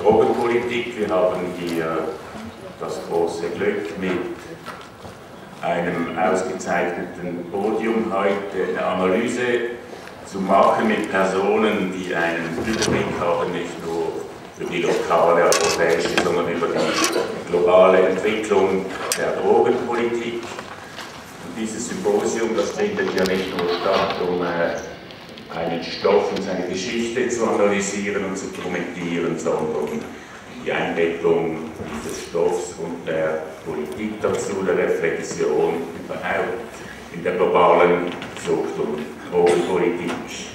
Drogenpolitik. Wir haben hier das große Glück, mit einem ausgezeichneten Podium heute eine Analyse zu machen mit Personen, die einen Überblick haben, nicht nur über die lokale, europäische, sondern über die globale Entwicklung der Drogenpolitik. Und dieses Symposium, das findet ja nicht nur statt, um einen Stoff und seine Geschichte zu analysieren und zu kommentieren, sondern die Einbettung dieses Stoffs und der Politik dazu, der Reflexion überhaupt in der globalen Sucht- und Drogenpolitik.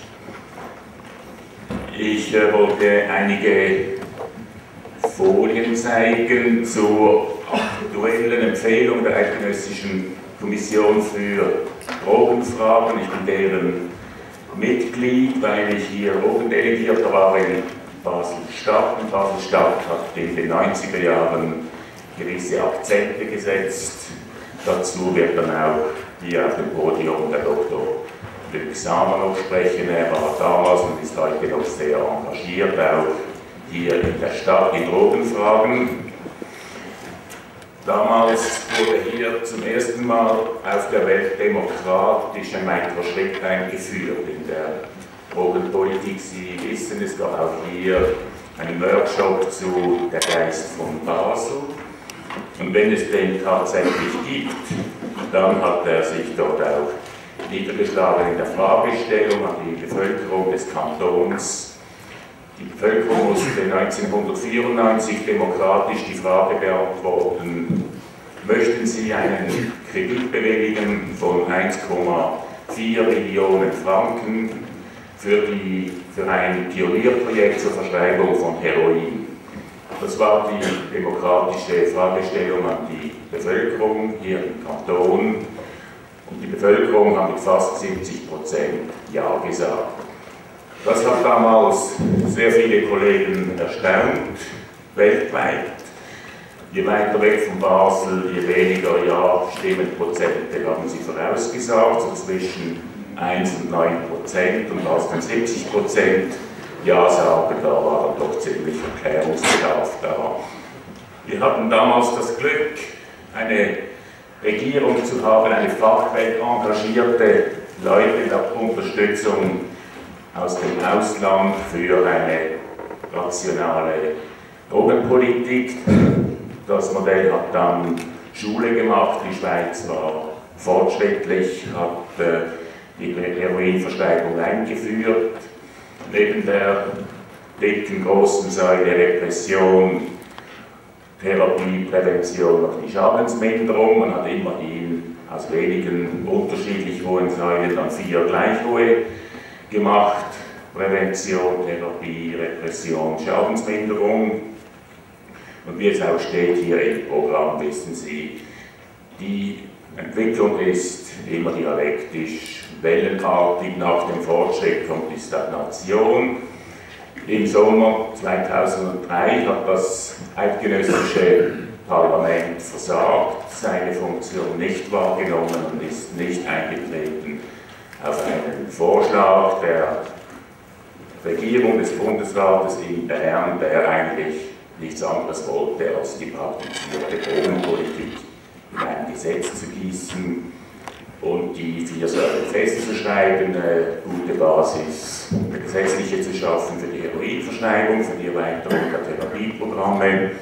Ich wollte einige Folien zeigen zur aktuellen Empfehlung der Eidgenössischen Kommission für Drogenfragen. Ich bin deren Mitglied, weil ich hier Drogendelegierter war in Basel-Stadt. Und Basel-Stadt hat in den 90er Jahren gewisse Akzente gesetzt. Dazu wird dann auch hier auf dem Podium der Dr. Luc Samer noch sprechen. Er war damals und ist heute noch sehr engagiert, auch hier in der Stadt in Drogenfragen. Damals wurde hier zum ersten Mal auf der Welt demokratisch ein weiterer Schritt eingeführt in der Drogenpolitik. Sie wissen, es gab auch hier einen Workshop zu Der Geist von Basel. Und wenn es den tatsächlich gibt, dann hat er sich dort auch niedergeschlagen in der Fragestellung an die Bevölkerung des Kantons. Die Bevölkerung musste 1994 demokratisch die Frage beantworten: Möchten Sie einen Kredit bewilligen von 1,4 Millionen Franken für ein Pionierprojekt zur Verschreibung von Heroin? Das war die demokratische Fragestellung an die Bevölkerung hier im Kanton. Und die Bevölkerung hat mit fast 70% Ja gesagt. Das hat damals sehr viele Kollegen erstaunt, weltweit. Je weiter weg von Basel, je weniger Ja-Stimmenprozente haben sie vorausgesagt, so zwischen 1 und 9%, und als dann 70% Ja sagen, da war dann doch ziemlich Erklärungsbedarf da. Wir hatten damals das Glück, eine Regierung zu haben, eine Fachwelt engagierte Leute der Unterstützung aus dem Ausland für eine rationale Drogenpolitik. Das Modell hat dann Schule gemacht, die Schweiz war fortschrittlich, hat die Heroinverschreibung eingeführt. Neben der dicken, großen Säule Repression, Therapie, Prävention noch die Schadensminderung. Man hat immerhin aus wenigen unterschiedlich hohen Säulen dann 4 gleich hohe gemacht: Prävention, Therapie, Repression, Schadensminderung. Und wie es auch steht hier im Programm, wissen Sie, die Entwicklung ist immer dialektisch, wellenartig. Nach dem Fortschritt kommt die Stagnation. Im Sommer 2003 hat das Eidgenössische Parlament versagt, seine Funktion nicht wahrgenommen und ist nicht eingetreten auf einen Vorschlag der Regierung des Bundesrates in Bern, der eigentlich nichts anderes wollte, als die praktizierte Drogenpolitik in ein Gesetz zu gießen und die 4 Säulen festzuschreiben, eine gute Basis, eine gesetzliche zu schaffen für die Heroinverschreibung, für die Erweiterung der Therapieprogramme.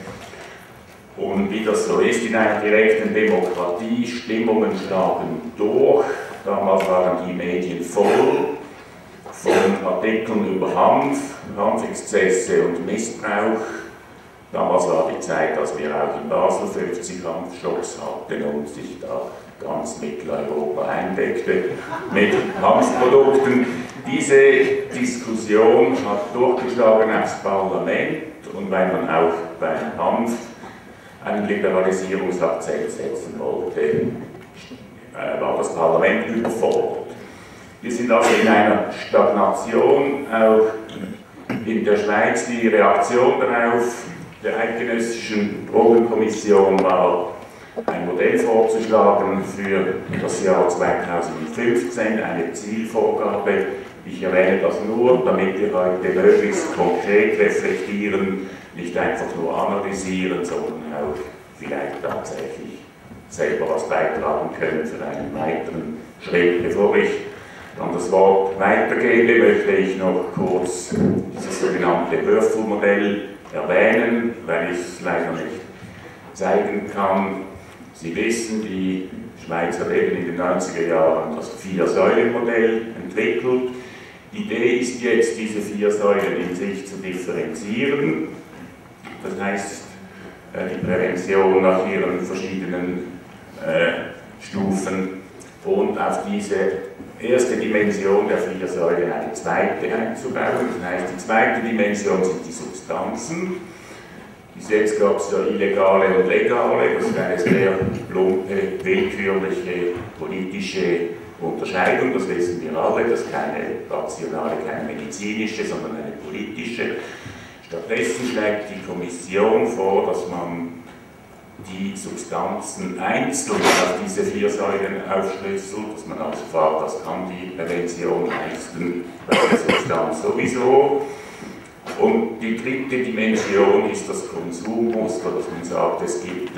Und wie das so ist in einer direkten Demokratie, Stimmungen schlagen durch. Damals waren die Medien voll von Artikeln über Hanfexzesse und Missbrauch. Damals war die Zeit, als wir auch in Basel 50 Hanfshops hatten und sich da ganz Mitteleuropa eindeckte mit Hanfprodukten. Diese Diskussion hat durchgeschlagen aufs Parlament, und weil man auch beim Hanf einen Liberalisierungsakzent setzen wollte, war das Parlament überfordert. Wir sind also in einer Stagnation, auch in der Schweiz. Die Reaktion darauf der Eidgenössischen Drogenkommission war, ein Modell vorzuschlagen für das Jahr 2015, eine Zielvorgabe. Ich erwähne das nur, damit wir heute möglichst konkret reflektieren, nicht einfach nur analysieren, sondern auch vielleicht tatsächlich selber was beitragen können für einen weiteren Schritt. Bevor ich dann das Wort weitergebe, möchte ich noch kurz dieses sogenannte Würfelmodell erwähnen, weil ich es leider nicht zeigen kann. Sie wissen, die Schweiz hat eben in den 90er Jahren das Vier-Säulen-Modell entwickelt. Die Idee ist jetzt, diese 4 Säulen in sich zu differenzieren. Das heißt, die Prävention nach ihren verschiedenen Stufen und auf diese erste Dimension der 4 Säulen eine zweite einzubauen. Das heißt, die zweite Dimension sind die Substanzen. Bis jetzt gab es ja illegale und legale, das ist eine sehr plumpe, willkürliche politische Unterscheidung, das wissen wir alle, das ist keine rationale, keine medizinische, sondern eine politische. Stattdessen schlägt die Kommission vor, dass man die Substanzen einzeln auf diese 4 Säulen aufschlüsselt, dass man also fragt, was kann die Prävention leisten bei der Substanz sowieso. Und die dritte Dimension ist das Konsummuster, dass man sagt, es gibt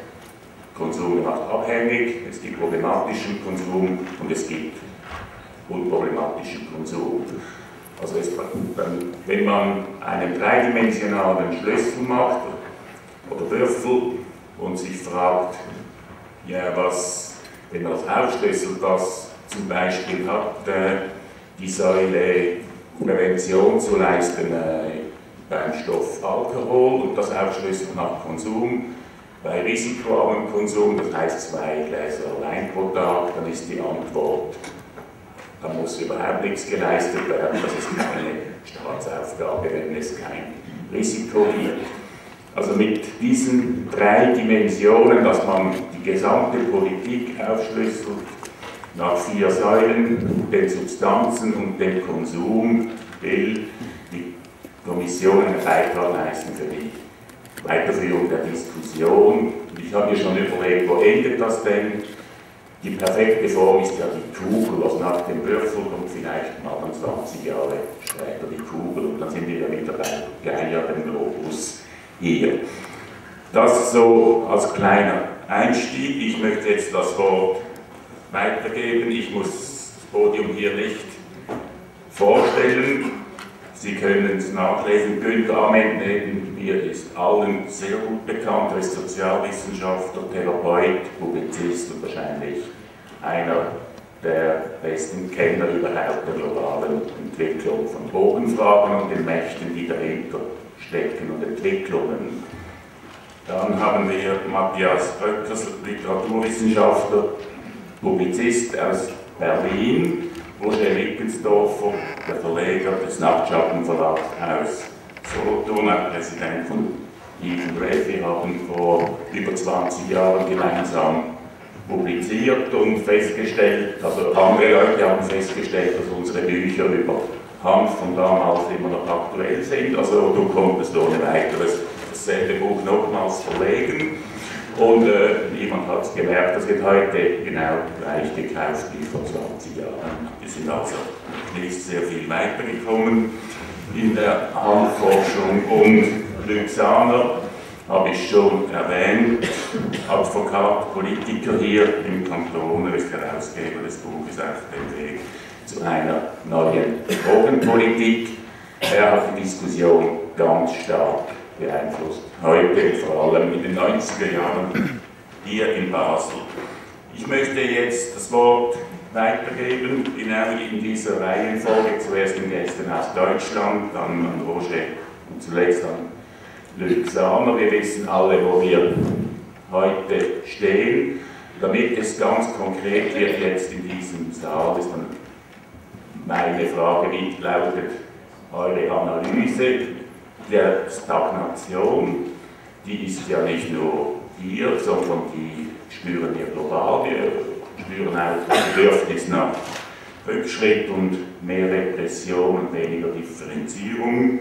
Konsum macht abhängig, es gibt problematischen Konsum und es gibt unproblematischen Konsum. Also wenn man einen dreidimensionalen Schlüssel macht oder Würfel und sich fragt, ja, wenn man das aufschlüsselt, was zum Beispiel hat die Säule Prävention zu leisten beim Stoff Alkohol und das aufschlüsselt nach Konsum, bei risikoarmem Konsum, das heißt 2 Gläser Wein pro Tag, dann ist die Antwort, da muss überhaupt nichts geleistet werden, das ist keine Staatsaufgabe, wenn es kein Risiko gibt. Also mit diesen 3 Dimensionen, dass man die gesamte Politik aufschlüsselt, nach 4 Säulen, den Substanzen und dem Konsum, will die Kommission einen Beitrag leisten für die Weiterführung der Diskussion. Ich habe mir schon überlegt, wo endet das denn? Die perfekte Form ist ja die Kugel, also nach dem Würfel kommt vielleicht mal 20 Jahre später die Kugel und dann sind wir ja wieder bei Gaia, dem Globus hier. Das so als kleiner Einstieg. Ich möchte jetzt das Wort weitergeben. Ich muss das Podium hier nicht vorstellen. Sie können es nachlesen. Günther Amend neben mir ist allen sehr gut bekannt. Er ist Sozialwissenschaftler, Therapeut, Publizist und wahrscheinlich einer der besten Kenner überhaupt der globalen Entwicklung von Bodenfragen und den Mächten, die dahinter stecken und Entwicklungen. Dann haben wir Matthias Bröckers, Literaturwissenschaftler, Publizist aus Berlin, Roger Rickensdorfer, der Verleger des Nachtschattenverlags aus Solothurn, auch Präsident von Eden Red. Wir haben vor über 20 Jahren gemeinsam publiziert und festgestellt, also andere Leute haben festgestellt, dass unsere Bücher über Hanf von damals immer noch aktuell sind. Also du konntest ohne weiteres dasselbe Buch nochmals verlegen. Und niemand hat es gemerkt, das wird heute genau gleich gekauft wie vor 20 Jahren. Wir sind also nicht sehr viel weitergekommen in der Handforschung. Und Lyxaner habe ich schon erwähnt, Advokat, Politiker hier im Kanton, er ist Herausgeber des Buches Auf dem Weg zu einer neuen Drogenpolitik. Er hat die Diskussion ganz stark beeinflusst. Heute, vor allem in den 90er Jahren, hier in Basel. Ich möchte jetzt das Wort weitergeben, genau in dieser Reihenfolge. Zuerst den Gästen aus Deutschland, dann an Roger und zuletzt an Lyxaner. Wir wissen alle, wo wir heute stehen. Damit es ganz konkret wird jetzt in diesem Saal, ist dann meine Frage, wie lautet eure Analyse der Stagnation? Die ist ja nicht nur hier, sondern die spüren wir global. Wir spüren auch das Bedürfnis nach Rückschritt und mehr Repression und weniger Differenzierung.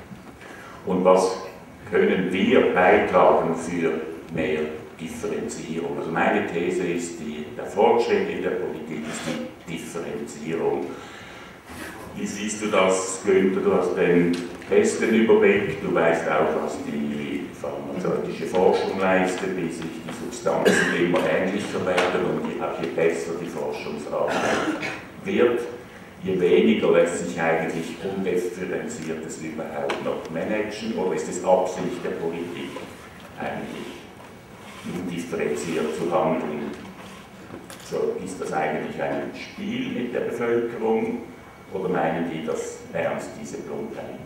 Und was können wir beitragen für mehr Differenzierung? Also meine These ist, der Fortschritt in der Politik ist die Differenzierung. Wie siehst du das, Günther? Du hast den besten Überblick. Du weißt auch, was die pharmazeutische Forschung leistet, wie sich die Substanzen immer ähnlicher werden und je besser die Forschungsarbeit wird, je weniger lässt sich eigentlich undifferenziertes überhaupt noch managen, oder ist es Absicht der Politik, eigentlich undifferenziert zu handeln? So, ist das eigentlich ein Spiel mit der Bevölkerung oder meinen die das ernst, diese Blutheit?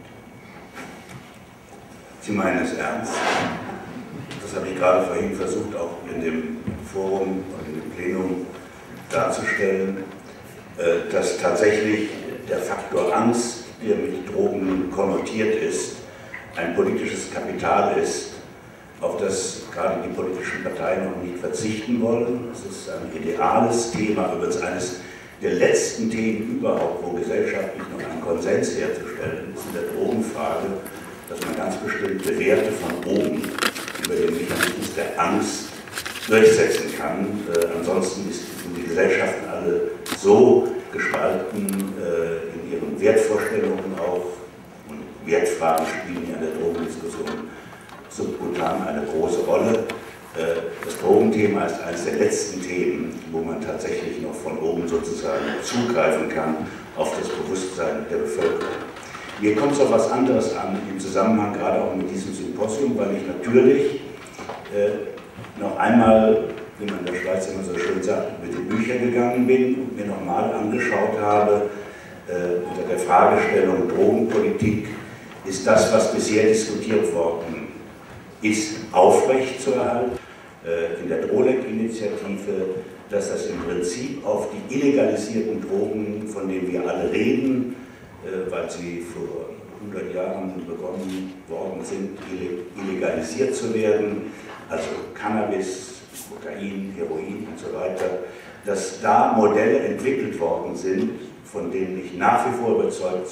Sie meinen es ernst? Das habe ich gerade vorhin versucht, auch in dem Forum und in dem Plenum darzustellen, dass tatsächlich der Faktor Angst, der mit Drogen konnotiert ist, ein politisches Kapital ist, auf das gerade die politischen Parteien noch nicht verzichten wollen. Es ist ein ideales Thema, übrigens eines der letzten Themen überhaupt, wo gesellschaftlich noch ein Konsens herzustellen ist, in der Drogenfrage, dass man ganz bestimmte Werte von oben über den Mechanismus der Angst durchsetzen kann. Ansonsten sind die Gesellschaften alle so gespalten in ihren Wertvorstellungen auch, und Wertfragen spielen ja in der Drogendiskussion subkutan eine große Rolle. Das Drogenthema ist eines der letzten Themen, wo man tatsächlich noch von oben sozusagen zugreifen kann auf das Bewusstsein der Bevölkerung. Mir kommt es auf was anderes an, im Zusammenhang gerade auch mit diesem Symposium, weil ich natürlich noch einmal, wie man in der Schweiz immer so schön sagt, mit den Büchern gegangen bin und mir nochmal angeschaut habe, unter der Fragestellung Drogenpolitik, ist das, was bisher diskutiert worden ist, aufrechtzuerhalten. In der DroLEC-Initiative, dass das im Prinzip auf die illegalisierten Drogen, von denen wir alle reden, weil sie vor 100 Jahren begonnen worden sind, illegalisiert zu werden, also Cannabis, Kokain, Heroin und so weiter, dass da Modelle entwickelt worden sind, von denen ich nach wie vor überzeugt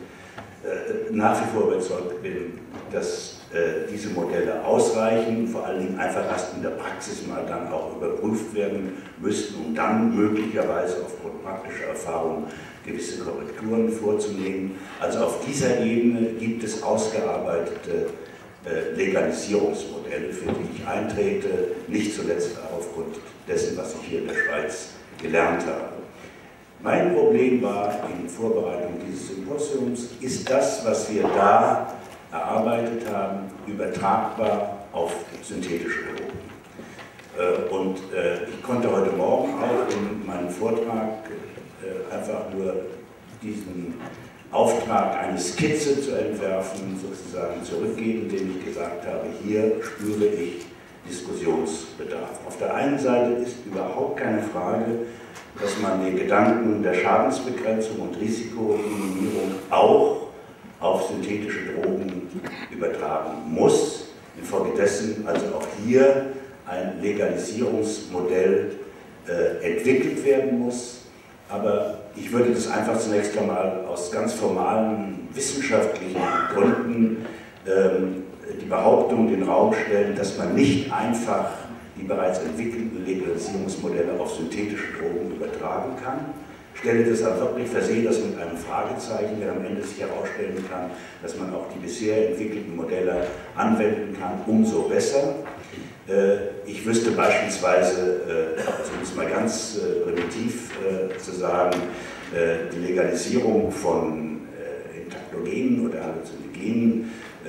bin, dass diese Modelle ausreichen, vor allen Dingen einfach erst in der Praxis mal dann auch überprüft werden müssten, um dann möglicherweise aufgrund praktischer Erfahrung gewisse Korrekturen vorzunehmen. Also auf dieser Ebene gibt es ausgearbeitete Legalisierungsmodelle, für die ich eintrete, nicht zuletzt auch aufgrund dessen, was ich hier in der Schweiz gelernt habe. Mein Problem war in Vorbereitung dieses Symposiums, ist das, was wir da erarbeitet haben, übertragbar auf synthetische Drogen. Und ich konnte heute Morgen auch in meinem Vortrag einfach nur diesen Auftrag, eine Skizze zu entwerfen, sozusagen zurückgeben, indem ich gesagt habe, hier spüre ich Diskussionsbedarf. Auf der einen Seite ist überhaupt keine Frage, dass man den Gedanken der Schadensbegrenzung und Risikominimierung auch auf synthetische Drogen übertragen muss. Infolgedessen also auch hier ein Legalisierungsmodell entwickelt werden muss. Aber ich würde das einfach zunächst einmal aus ganz formalen wissenschaftlichen Gründen die Behauptung in den Raum stellen, dass man nicht einfach die bereits entwickelten Legalisierungsmodelle auf synthetische Drogen übertragen kann. Stelle das dann wirklich, versehe das mit einem Fragezeichen, der am Ende sich herausstellen kann, dass man auch die bisher entwickelten Modelle anwenden kann, umso besser. Ich wüsste beispielsweise, um es mal ganz primitiv zu sagen, die Legalisierung von Intaktogenen oder Halluzinogenen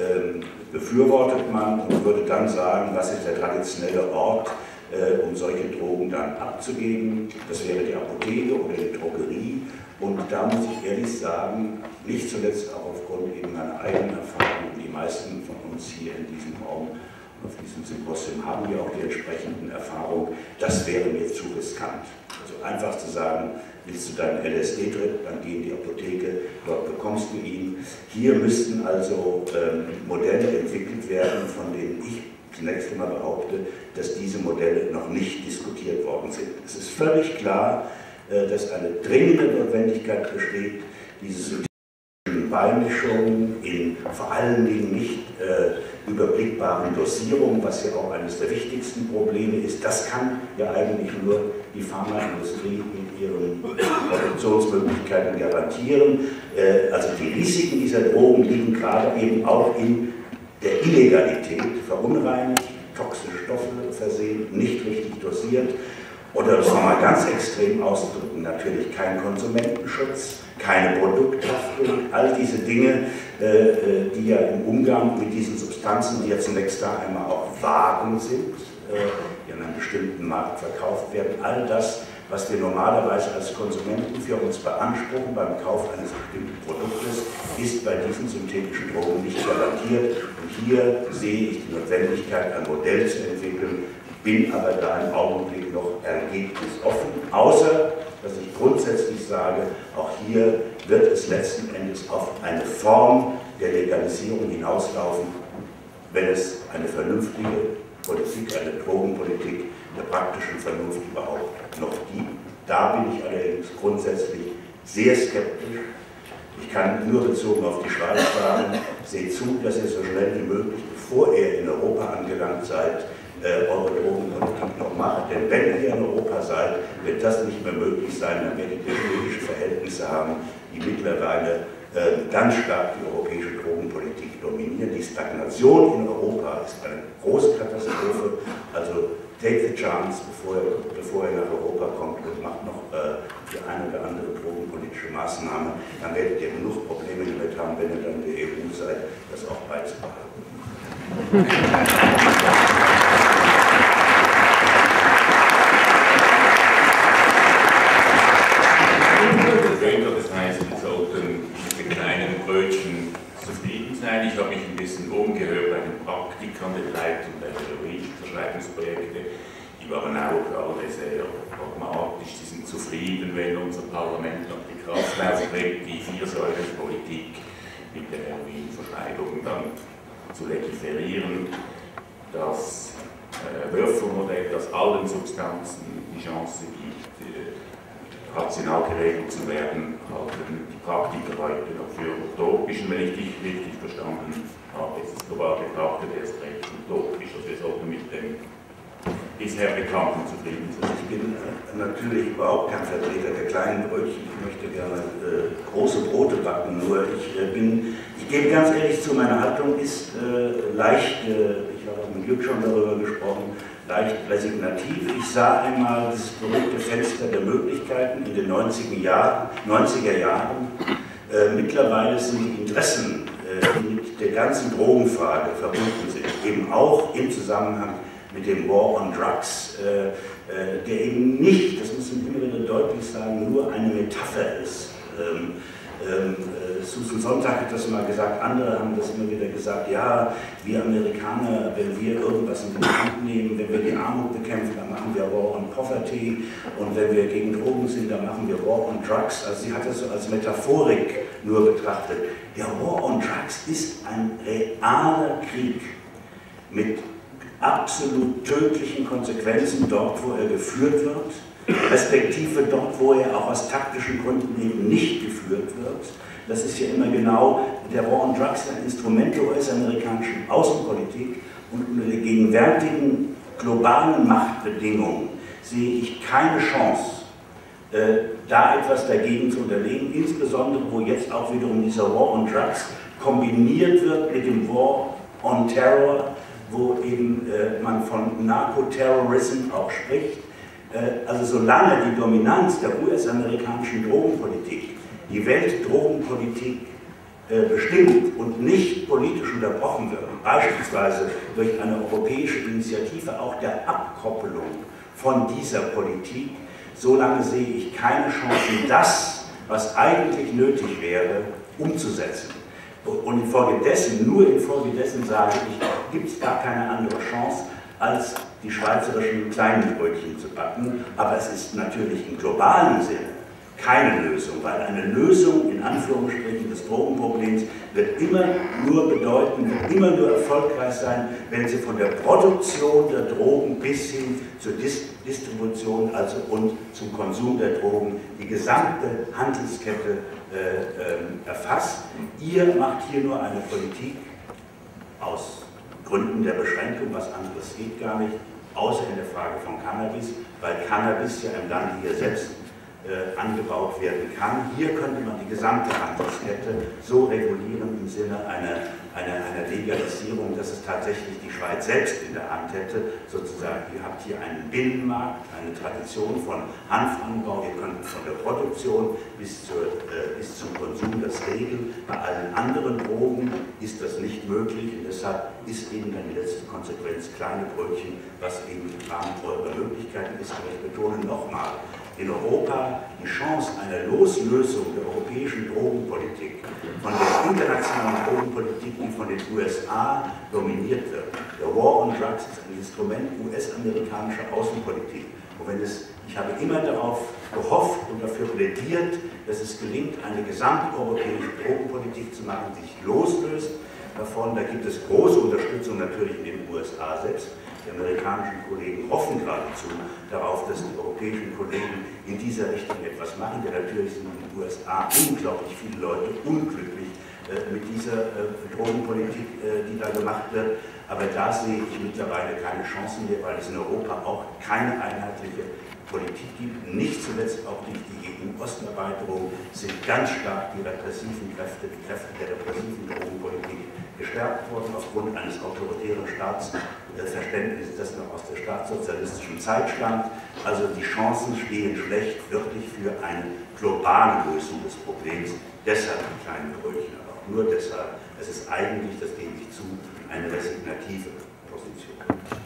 befürwortet man und würde dann sagen, was ist der traditionelle Ort, um solche Drogen dann abzugeben. Das wäre die Apotheke oder die Drogerie. Und da muss ich ehrlich sagen, nicht zuletzt auch aufgrund eben meiner eigenen Erfahrung, die meisten von uns hier in diesem Raum, auf diesem Symposium haben wir auch die entsprechenden Erfahrungen, das wäre mir zu riskant. Also einfach zu sagen, willst du deinen LSD-Trip, dann geh in die Apotheke, dort bekommst du ihn. Hier müssten also Modelle entwickelt werden, von denen ich zunächst einmal behaupte, dass diese Modelle noch nicht diskutiert worden sind. Es ist völlig klar, dass eine dringende Notwendigkeit besteht, diese Beimischungen in vor allen Dingen nicht überblickbaren Dosierungen, was ja auch eines der wichtigsten Probleme ist. Das kann ja eigentlich nur die Pharmaindustrie mit ihren Reproduktionsmöglichkeiten garantieren. Also die Risiken dieser Drogen liegen gerade eben auch in der Illegalität, verunreinigt, toxische Stoffe versehen, nicht richtig dosiert. Oder das mal ganz extrem ausdrücken, natürlich kein Konsumentenschutz, keine Produkthaftung, all diese Dinge, die ja im Umgang mit diesen Substanzen, die ja zunächst da einmal auch Waren sind, die an einem bestimmten Markt verkauft werden, all das, was wir normalerweise als Konsumenten für uns beanspruchen beim Kauf eines bestimmten Produktes, ist bei diesen synthetischen Drogen nicht garantiert. Und hier sehe ich die Notwendigkeit, ein Modell zu entwickeln, bin aber da im Augenblick noch ergebnisoffen, außer dass ich grundsätzlich sage, auch hier wird es letzten Endes auf eine Form der Legalisierung hinauslaufen, wenn es eine vernünftige Politik, eine Drogenpolitik der praktischen Vernunft überhaupt noch gibt. Da bin ich allerdings grundsätzlich sehr skeptisch. Ich kann nur bezogen auf die Schweiz sagen, seht zu, dass ihr so schnell wie möglich, bevor ihr in Europa angelangt seid, eure Drogenpolitik noch macht. Denn wenn ihr in Europa seid, wird das nicht mehr möglich sein, dann werdet ihr politische Verhältnisse haben, die mittlerweile ganz stark die europäische Drogenpolitik dominieren. Die Stagnation in Europa ist eine große Katastrophe. Also take the chance, bevor ihr nach Europa kommt und macht noch die eine oder andere drogenpolitische Maßnahme. Dann werdet ihr genug Probleme damit haben, wenn ihr dann in der EU seid, das auch beizubehalten. Das heißt, wir sollten mit den kleinen Brötchen zufrieden sein. Ich habe mich ein bisschen umgehört bei den Praktikern der Leitung der Heroinverschreibungsprojekte. Die waren auch alle sehr pragmatisch, sie sind zufrieden, wenn unser Parlament noch die Kraft aufbringt, die Viersäulenpolitik mit der Heroinverschreibung dann zu legiferieren. Das Würfelmodell, das allen Substanzen die Chance gibt, rational geregelt zu werden, halten die Praktiker heute noch für utopisch. Und wenn ich dich richtig verstanden habe, ist es global betrachtet erst recht utopisch. Also wir sollten mit dem bisher Bekannten zufrieden sein. Ich bin natürlich überhaupt kein Vertreter der kleinen Brötchen. Ich möchte gerne große Brote backen, nur ich gebe ganz ehrlich zu, meine Haltung ist leicht, ich habe mit Glück schon darüber gesprochen, leicht resignativ. Ich sah einmal das berühmte Fenster der Möglichkeiten in den 90er Jahren. Mittlerweile sind die Interessen, die mit der ganzen Drogenfrage verbunden sind, eben auch im Zusammenhang mit dem War on Drugs, der eben nicht, das muss man immer wieder deutlich sagen, nur eine Metapher ist. Susan Sontag hat das mal gesagt, andere haben das immer wieder gesagt, ja, wir Amerikaner, wenn wir irgendwas in die Hand nehmen, wenn wir die Armut bekämpfen, dann machen wir War on Poverty, und wenn wir gegen Drogen sind, dann machen wir War on Drugs. Also sie hat das so als Metaphorik nur betrachtet. Der War on Drugs ist ein realer Krieg mit absolut tödlichen Konsequenzen dort, wo er geführt wird, respektive dort, wo er auch aus taktischen Gründen eben nicht geführt wird. Das ist ja immer genau, der War on Drugs ein Instrument der US-amerikanischen Außenpolitik, und unter den gegenwärtigen globalen Machtbedingungen sehe ich keine Chance, da etwas dagegen zu unternehmen, insbesondere wo jetzt auch wiederum dieser War on Drugs kombiniert wird mit dem War on Terror, wo eben man von Narcoterrorism auch spricht. Also solange die Dominanz der US-amerikanischen Drogenpolitik die Weltdrogenpolitik bestimmt und nicht politisch unterbrochen wird, beispielsweise durch eine europäische Initiative auch der Abkoppelung von dieser Politik, solange sehe ich keine Chance, das, was eigentlich nötig wäre, umzusetzen. Und infolgedessen, nur infolgedessen sage ich, gibt es gar keine andere Chance, als die schweizerischen kleinen Brötchen zu backen. Aber es ist natürlich im globalen Sinne keine Lösung, weil eine Lösung in Anführungsstrichen des Drogenproblems wird immer nur bedeuten, wird immer nur erfolgreich sein, wenn sie von der Produktion der Drogen bis hin zur Distribution also und zum Konsum der Drogen die gesamte Handelskette erfasst. Ihr macht hier nur eine Politik aus Gründen der Beschränkung, was anderes geht gar nicht, außer in der Frage von Cannabis, weil Cannabis ja im Lande hier selbst angebaut werden kann. Hier könnte man die gesamte Handelskette so regulieren im Sinne einer Legalisierung, dass es tatsächlich die Schweiz selbst in der Hand hätte. Sozusagen, ihr habt hier einen Binnenmarkt, eine Tradition von Hanfanbau, ihr könnt von der Produktion bis zum Konsum das regeln. Bei allen anderen Drogen ist das nicht möglich und deshalb ist eben dann die letzte Konsequenz kleine Brötchen, was eben im Rahmen eurer Möglichkeiten ist. Aber ich betone nochmal, in Europa die Chance einer Loslösung der europäischen Drogenpolitik von der internationalen Drogenpolitik, die von den USA dominiert wird. Der War on Drugs ist ein Instrument US-amerikanischer Außenpolitik. Und ich habe immer darauf gehofft und dafür plädiert, dass es gelingt, eine gesamteuropäische Drogenpolitik zu machen, die sich loslöst davon. Da gibt es große Unterstützung natürlich in den USA selbst. Die amerikanischen Kollegen hoffen geradezu darauf, dass die europäischen Kollegen in dieser Richtung etwas machen, denn natürlich sind in den USA unglaublich viele Leute unglücklich mit dieser Drogenpolitik, die da gemacht wird. Aber da sehe ich mittlerweile keine Chancen mehr, weil es in Europa auch keine einheitliche Politik gibt. Nicht zuletzt auch durch die EU-Osterweiterung sind ganz stark die repressiven Kräfte, die Kräfte der repressiven Drogenpolitik gestärkt worden aufgrund eines autoritären Staatsverständnisses, das noch aus der staatssozialistischen Zeit stammt. Also die Chancen stehen schlecht wirklich für eine globale Lösung des Problems. Deshalb die kleinen Brötchen, aber auch nur deshalb. Es ist eigentlich, das gebe ich zu, eine resignative Position.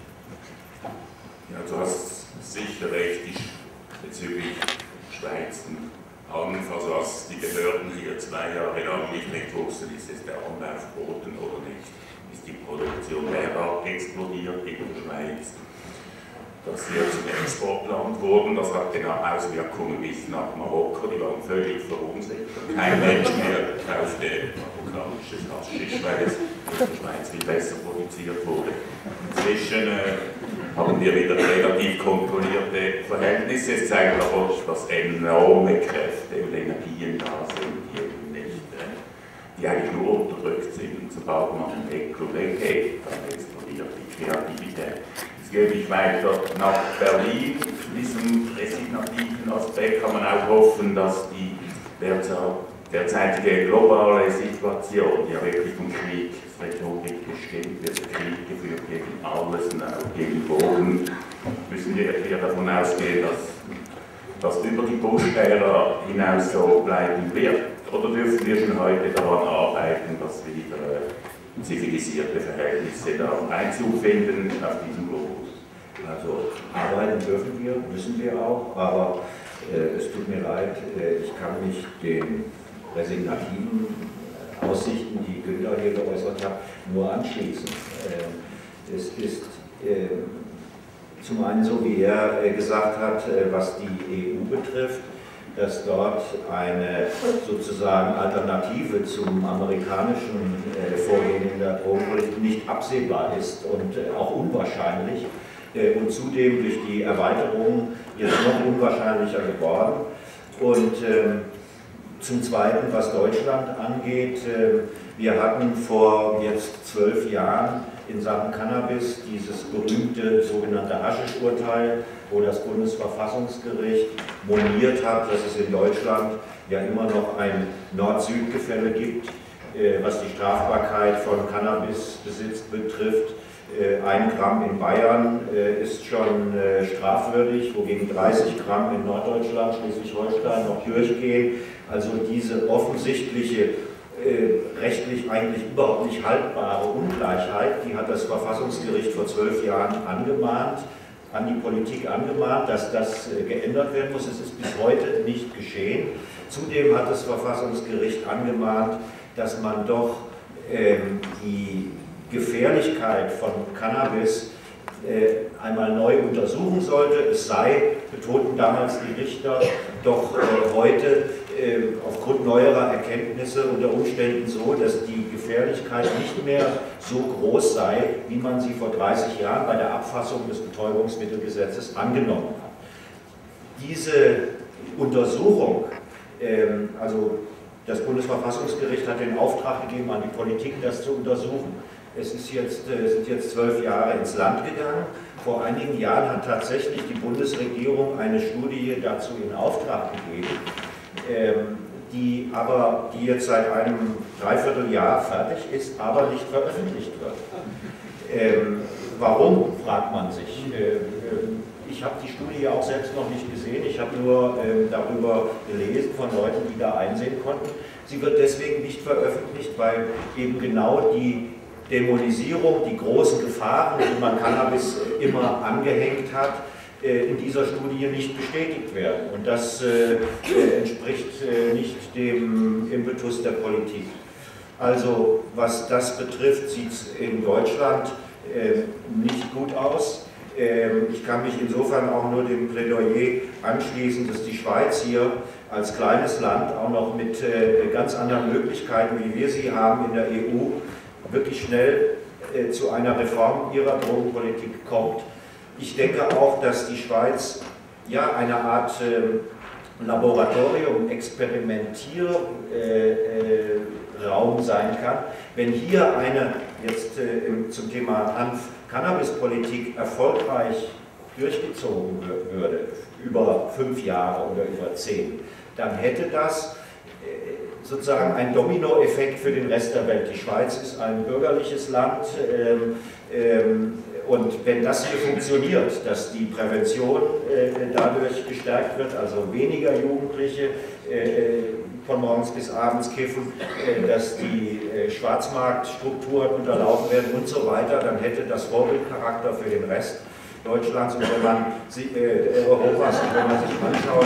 Ja, du hast sicher recht bezüglich Schweiz und also als die Behörden hier 2 Jahre lang nicht wussten, ist es der Anbau verboten oder nicht, ist die Produktion derart explodiert in der Schweiz, dass wir zum Exportland wurden. Das hat genau Auswirkungen bis nach Marokko, die waren völlig verunsichert. Kein Mensch mehr kaufte marokkanisches Haschisch, weil es in der Schweiz viel besser produziert wurde. Inzwischen haben wir wieder relativ kontrollierte Verhältnisse. Es zeigt aber, dass enorme Kräfte und Energien da sind, die eigentlich nur unterdrückt sind. Und sobald man ein Ecklo weggeht, dann explodiert die Kreativität. Jetzt gebe ich weiter nach Berlin. Zu diesem resignativen Aspekt kann man auch hoffen, dass die derzeitige globale Situation, die ja wirklich vom Kriegsrhetorik bestimmt wird, Krieg geführt gegen alles und auch gegen Drogen, müssen wir hier davon ausgehen, dass das über die Bush-Ära hinaus so bleiben wird? Oder dürfen wir schon heute daran arbeiten, dass wir wieder zivilisierte Verhältnisse da Einzug finden auf diesem Globus? Also arbeiten dürfen wir, müssen wir auch, aber es tut mir leid, ich kann mich den resignativen Aussichten, die Günther hier geäußert hat, nur anschließen. Es ist zum einen so, wie er gesagt hat, was die EU betrifft, dass dort eine sozusagen Alternative zum amerikanischen Vorgehen in der Drogenpolitik nicht absehbar ist und auch unwahrscheinlich und zudem durch die Erweiterung jetzt noch unwahrscheinlicher geworden. Und zum Zweiten, was Deutschland angeht, wir hatten vor jetzt 12 Jahren in Sachen Cannabis dieses berühmte sogenannte Haschisch-Urteil, wo das Bundesverfassungsgericht moniert hat, dass es in Deutschland ja immer noch ein Nord-Süd-Gefälle gibt, was die Strafbarkeit von Cannabisbesitz betrifft. 1 Gramm in Bayern ist schon strafwürdig, wogegen 30 Gramm in Norddeutschland, Schleswig-Holstein noch durchgehen. Also diese offensichtliche, rechtlich eigentlich überhaupt nicht haltbare Ungleichheit, die hat das Verfassungsgericht vor 12 Jahren angemahnt, an die Politik angemahnt, dass das geändert werden muss. Es ist bis heute nicht geschehen. Zudem hat das Verfassungsgericht angemahnt, dass man doch die Gefährlichkeit von Cannabis einmal neu untersuchen sollte. Es sei, betonten damals die Richter, doch heute aufgrund neuerer Erkenntnisse unter Umständen so, dass die Gefährlichkeit nicht mehr so groß sei, wie man sie vor 30 Jahren bei der Abfassung des Betäubungsmittelgesetzes angenommen hat. Diese Untersuchung, also das Bundesverfassungsgericht hat den Auftrag gegeben an die Politik, das zu untersuchen. Es sind jetzt 12 Jahre ins Land gegangen. Vor einigen Jahren hat tatsächlich die Bundesregierung eine Studie dazu in Auftrag gegeben. die jetzt seit einem Dreivierteljahr fertig ist, aber nicht veröffentlicht wird. Warum, fragt man sich. Ich habe die Studie ja auch selbst noch nicht gesehen, ich habe nur darüber gelesen von Leuten, die da einsehen konnten. Sie wird deswegen nicht veröffentlicht, weil eben genau die Dämonisierung, die großen Gefahren, die man Cannabis immer angehängt hat, in dieser Studie nicht bestätigt werden. Und das entspricht nicht dem Impetus der Politik. Also was das betrifft, sieht es in Deutschland nicht gut aus. Ich kann mich insofern auch nur dem Plädoyer anschließen, dass die Schweiz hier als kleines Land auch noch mit ganz anderen Möglichkeiten, wie wir sie haben in der EU, wirklich schnell zu einer Reform ihrer Drogenpolitik kommt. Ich denke auch, dass die Schweiz ja eine Art Laboratorium, Experimentierraum sein kann. Wenn hier eine, jetzt zum Thema Hanf-Cannabis-Politik erfolgreich durchgezogen würde, über 5 Jahre oder über 10, dann hätte das sozusagen einen Dominoeffekt für den Rest der Welt. Die Schweiz ist ein bürgerliches Land und wenn das hier funktioniert, dass die Prävention dadurch gestärkt wird, also weniger Jugendliche von morgens bis abends kiffen, dass die Schwarzmarktstrukturen unterlaufen werden und so weiter, dann hätte das Vorbildcharakter für den Rest Deutschlands und wenn man Europas, und wenn man sich anschaut,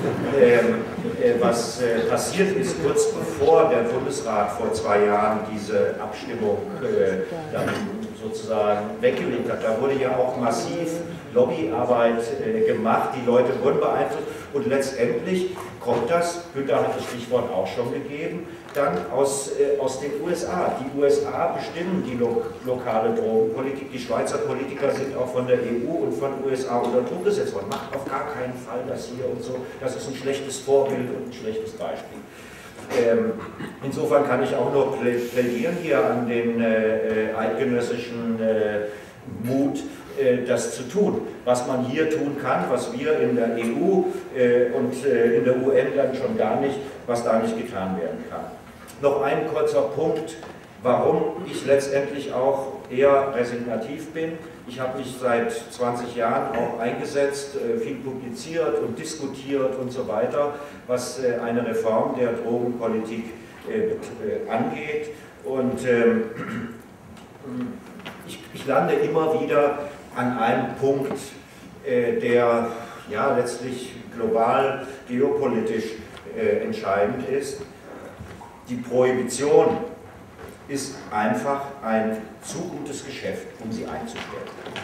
was passiert ist, kurz bevor der Bundesrat vor 2 Jahren diese Abstimmung dann sozusagen weggelegt hat. Da wurde ja auch massiv Lobbyarbeit gemacht, die Leute wurden beeinflusst und letztendlich kommt das, Günther hat das Stichwort auch schon gegeben, dann aus den USA. Die USA bestimmen die lokale Drogenpolitik. Die Schweizer Politiker sind auch von der EU und von den USA unter Druck gesetzt worden. Macht auf gar keinen Fall das hier und so. Das ist ein schlechtes Vorbild und ein schlechtes Beispiel. Insofern kann ich auch nur plädieren hier an den eidgenössischen Mut, das zu tun. Was man hier tun kann, was wir in der EU und in der UN dann schon gar nicht, was da nicht getan werden kann. Noch ein kurzer Punkt, warum ich letztendlich auch eher resignativ bin. Ich habe mich seit 20 Jahren auch eingesetzt, viel publiziert und diskutiert und so weiter, was eine Reform der Drogenpolitik angeht. Und ich lande immer wieder an einem Punkt, der ja letztlich global geopolitisch entscheidend ist. Die Prohibition ist einfach ein zu gutes Geschäft, um sie einzustellen.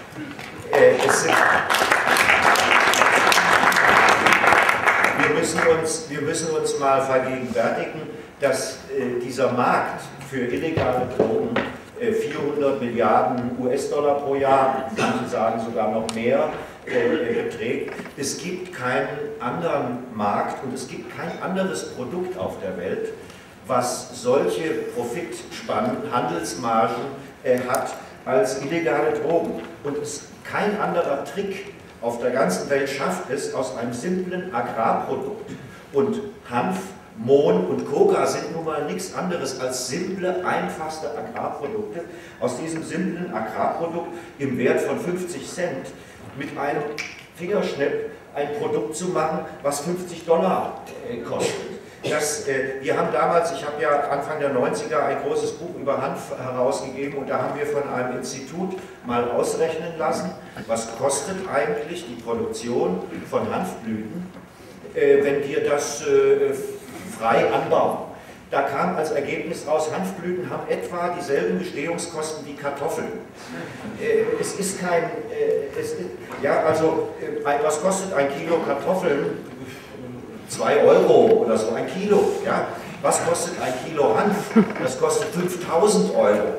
Wir müssen uns mal vergegenwärtigen, dass dieser Markt für illegale Drogen 400 Milliarden US-Dollar pro Jahr, manche sagen sogar noch mehr, beträgt. Es gibt keinen anderen Markt und es gibt kein anderes Produkt auf der Welt, was solche Profitspannen, Handelsmargen hat als illegale Drogen. Und kein anderer Trick auf der ganzen Welt schafft es, aus einem simplen Agrarprodukt, und Hanf, Mohn und Coca sind nun mal nichts anderes als simple, einfachste Agrarprodukte, aus diesem simplen Agrarprodukt im Wert von 50 Cent mit einem Fingerschnipp ein Produkt zu machen, was $50 kostet. Wir haben damals, ich habe ja Anfang der 90er ein großes Buch über Hanf herausgegeben und da haben wir von einem Institut mal ausrechnen lassen, was kostet eigentlich die Produktion von Hanfblüten, wenn wir das frei anbauen. Da kam als Ergebnis raus, Hanfblüten haben etwa dieselben Bestehungskosten wie Kartoffeln. Es ist kein, was kostet ein Kilo Kartoffeln? 2 Euro oder so, ein Kilo. Ja? Was kostet ein Kilo Hanf? Das kostet 5.000 Euro.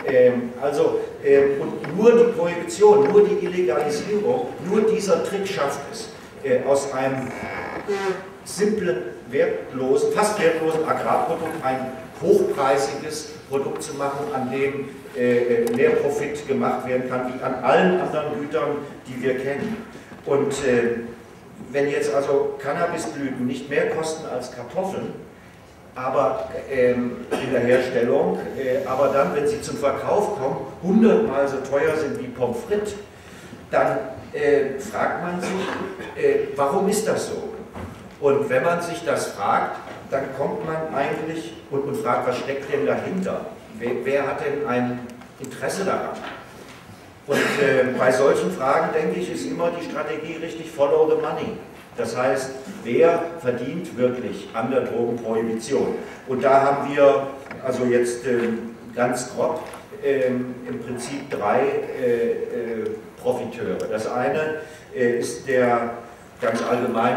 Und nur die Prohibition, nur die Illegalisierung, nur dieser Trick schafft es, aus einem simplen, fast wertlosen Agrarprodukt ein hochpreisiges Produkt zu machen, an dem mehr Profit gemacht werden kann, wie an allen anderen Gütern, die wir kennen. Und wenn jetzt also Cannabisblüten nicht mehr kosten als Kartoffeln, aber in der Herstellung, aber dann, wenn sie zum Verkauf kommen, 100-mal so teuer sind wie Pommes frites, dann fragt man sich, warum ist das so? Und wenn man sich das fragt, dann kommt man eigentlich und fragt, was steckt denn dahinter? Wer hat denn ein Interesse daran? Und bei solchen Fragen, denke ich, ist immer die Strategie richtig follow the money. Das heißt, wer verdient wirklich an der Drogenprohibition? Und da haben wir also jetzt ganz grob im Prinzip drei Profiteure. Das eine ist der ganz allgemein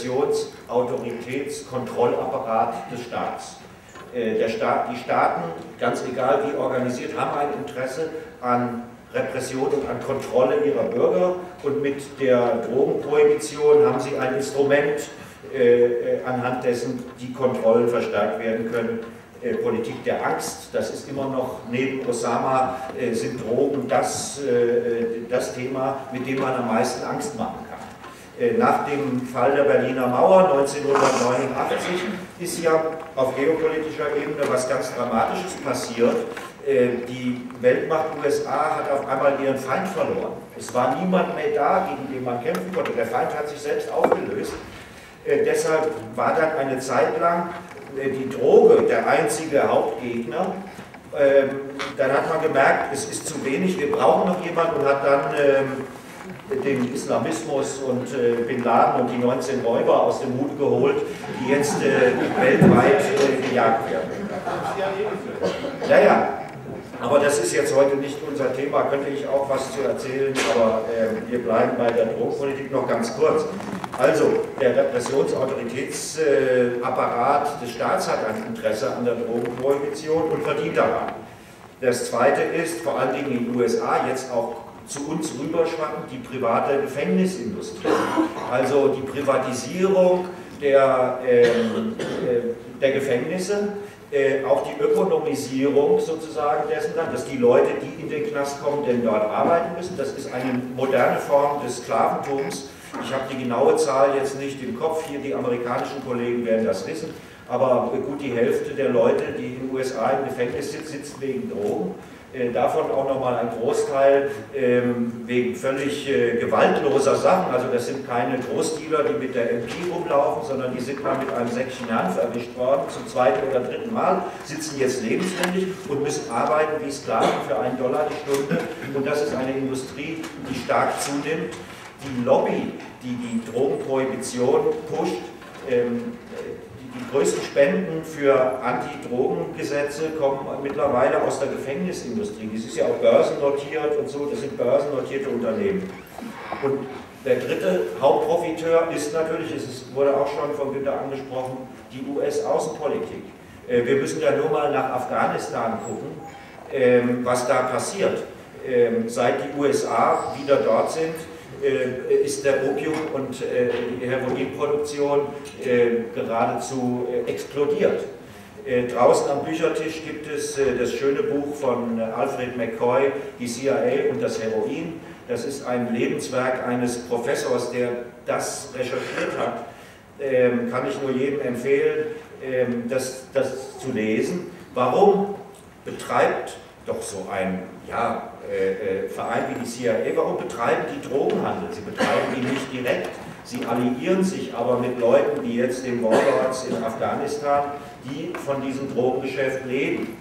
Repressions-Autoritäts-Kontrollapparat des Staats. Die Staaten, ganz egal wie organisiert, haben ein Interesse an Repression und an Kontrolle ihrer Bürger, und mit der Drogenprohibition haben sie ein Instrument, anhand dessen die Kontrollen verstärkt werden können. Politik der Angst, das ist immer noch neben Osama, sind Drogen das Thema, mit dem man am meisten Angst machen kann. Nach dem Fall der Berliner Mauer 1989 ist ja auf geopolitischer Ebene was ganz Dramatisches passiert. Die Weltmacht USA hat auf einmal ihren Feind verloren. Es war niemand mehr da, gegen den man kämpfen konnte. Der Feind hat sich selbst aufgelöst. Deshalb war dann eine Zeit lang die Droge der einzige Hauptgegner. Dann hat man gemerkt, es ist zu wenig, wir brauchen noch jemanden, und hat dann den Islamismus und Bin Laden und die 19 Räuber aus dem Hut geholt, die jetzt weltweit gejagt werden. Ja, ja. Aber das ist jetzt heute nicht unser Thema, könnte ich auch was zu erzählen, aber wir bleiben bei der Drogenpolitik noch ganz kurz. Also, der Repressionsautoritätsapparat des Staats hat ein Interesse an der Drogenprohibition und verdient daran. Das Zweite ist, vor allen Dingen in den USA, jetzt auch zu uns rüberschwappend, die private Gefängnisindustrie. Also die Privatisierung der Gefängnisse, auch die Ökonomisierung sozusagen dessen, dass die Leute, die in den Knast kommen, denn dort arbeiten müssen. Das ist eine moderne Form des Sklaventums. Ich habe die genaue Zahl jetzt nicht im Kopf, hier die amerikanischen Kollegen werden das wissen, aber gut die Hälfte der Leute, die in den USA im Gefängnis sitzen wegen Drogen. Davon auch nochmal ein Großteil wegen völlig gewaltloser Sachen. Also das sind keine Großdealer, die mit der MP rumlaufen, sondern die sind mal mit einem Säckchen Hanf erwischt worden, zum zweiten oder dritten Mal, sitzen jetzt lebenslänglich und müssen arbeiten wie Sklaven für $1 die Stunde. Und das ist eine Industrie, die stark zunimmt. Die Lobby, die die Drogenprohibition pusht, die größten Spenden für Anti-Drogen-Gesetze kommen mittlerweile aus der Gefängnisindustrie. Das ist ja auch börsennotiert und so, das sind börsennotierte Unternehmen. Und der dritte Hauptprofiteur ist natürlich, es wurde auch schon von Günther angesprochen, die US-Außenpolitik. Wir müssen ja nur mal nach Afghanistan gucken, was da passiert. Seit die USA wieder dort sind, ist der Opium- und die Heroinproduktion geradezu explodiert. Draußen am Büchertisch gibt es das schöne Buch von Alfred McCoy, die CIA und das Heroin. Das ist ein Lebenswerk eines Professors, der das recherchiert hat. Kann ich nur jedem empfehlen, das zu lesen. Warum betreibt doch so ein Verein wie die CIA, warum betreiben die Drogenhandel? Sie betreiben ihn nicht direkt, sie alliieren sich aber mit Leuten wie jetzt den Warlords in Afghanistan, die von diesem Drogengeschäft leben.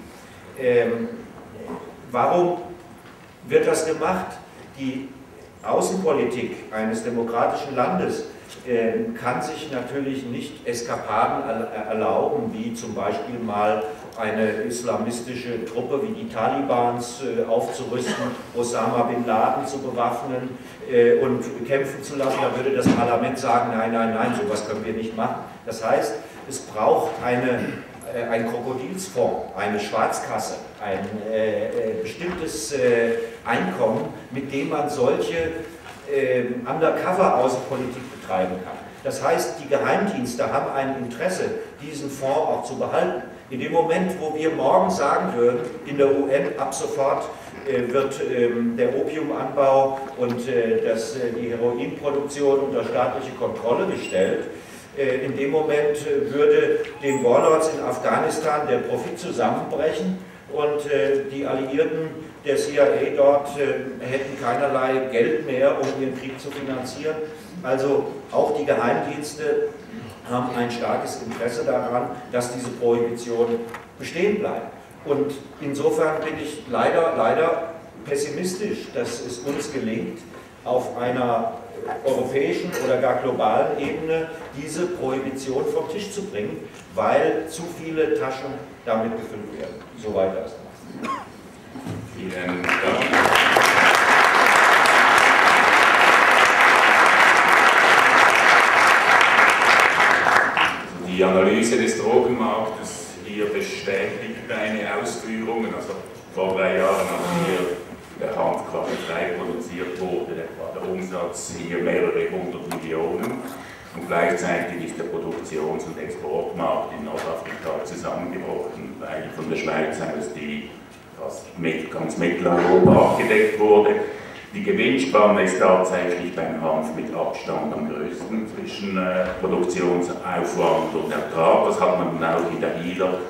Warum wird das gemacht? Die Außenpolitik eines demokratischen Landes kann sich natürlich nicht Eskapaden erlauben, wie zum Beispiel mal eine islamistische Truppe wie die Talibans aufzurüsten, Osama Bin Laden zu bewaffnen und kämpfen zu lassen. Da würde das Parlament sagen, nein, nein, nein, sowas können wir nicht machen. Das heißt, es braucht ein Krokodilsfonds, eine Schwarzkasse, ein bestimmtes Einkommen, mit dem man solche Undercover-Außenpolitik betreiben kann. Das heißt, die Geheimdienste haben ein Interesse, diesen Fonds auch zu behalten. In dem Moment, wo wir morgen sagen würden, in der UN ab sofort wird der Opiumanbau und die Heroinproduktion unter staatliche Kontrolle gestellt. In dem Moment würde den Warlords in Afghanistan der Profit zusammenbrechen und die Alliierten der CIA dort hätten keinerlei Geld mehr, um ihren Krieg zu finanzieren. Also auch die Geheimdienste haben ein starkes Interesse daran, dass diese Prohibition bestehen bleibt. Und insofern bin ich leider pessimistisch, dass es uns gelingt, auf einer europäischen oder gar globalen Ebene diese Prohibition vom Tisch zu bringen, weil zu viele Taschen damit gefüllt werden. Soweit erstmal. Vielen Dank. Die Analyse des Drogenmarktes hier bestätigt deine Ausführungen. Also vor 3 Jahren, als hier der Hanfkaffee frei produziert wurde, war der Umsatz hier mehrere 100 Millionen. Und gleichzeitig ist der Produktions- und Exportmarkt in Nordafrika zusammengebrochen, weil von der Schweiz aus die fast ganz Mitteleuropa abgedeckt wurde. Die Gewinnspanne ist tatsächlich beim Hanf mit Abstand am größten zwischen Produktionsaufwand und Ertrag. Das hat man auch in der